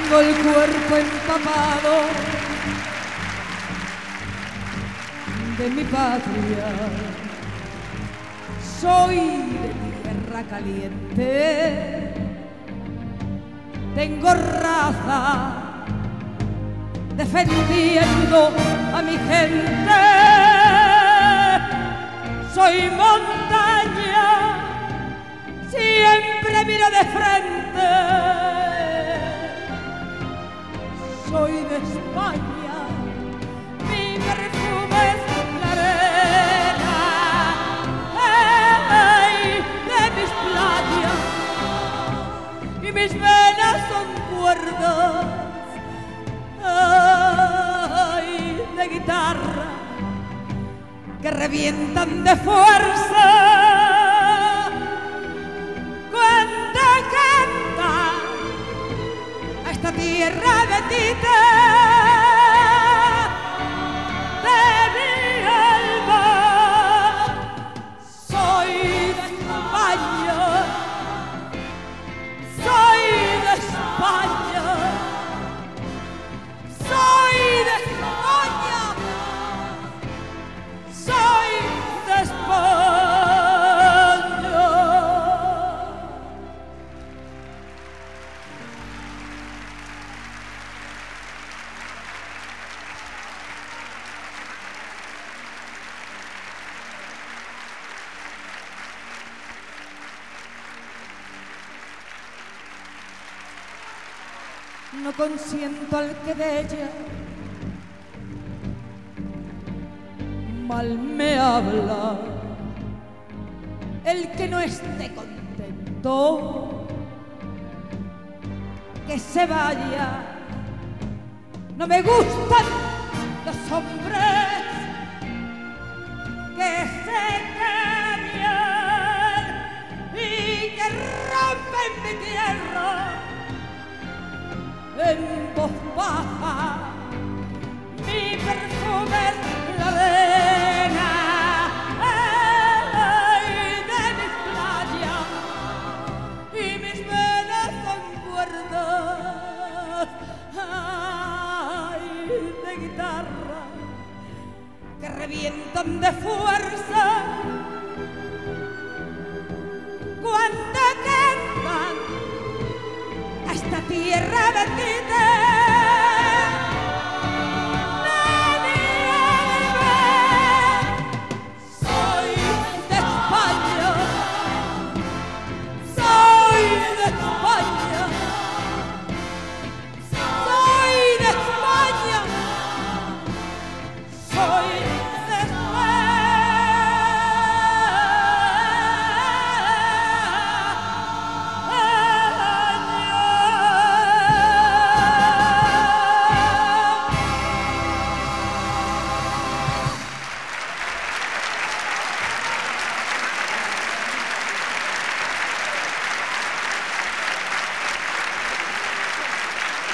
Tengo el cuerpo empapado de mi patria. Soy de tierra caliente. Tengo raza defendiendo a mi gente. Soy montaña, siempre miro de frente. Soy de España, mi perfume es la arena, de mis playas, y mis venas son cuerdas, de guitarra que revientan de fuerza cuando canta a esta tierra bendita de mi alma. Soy de España, soy de España, soy de España, soy de España. No consiento al que de ella mal me habla, el que no esté contento que se vaya. No me gustan los hombres que se callan y que rompen mi tierra en voz baja. Mi perfume es la arena, de mis playas, y mis venas son cuerdas, de guitarra que revientan de fuerza cuando cantan a esta tierra bendita